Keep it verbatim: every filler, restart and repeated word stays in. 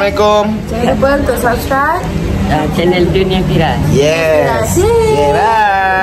Assalamualaikum. Jangan lupa untuk subscribe uh, channel Dunia Viral. Yes. Terima kasih. Yeah, bye.